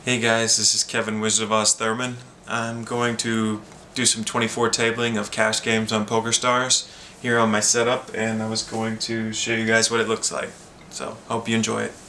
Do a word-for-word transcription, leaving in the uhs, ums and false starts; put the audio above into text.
Hey guys, this is Kevin WizardOfAhhs Thurman. I'm going to do some twenty-four tabling of cash games on PokerStars here on my setup, and I was going to show you guys what it looks like. So, hope you enjoy it.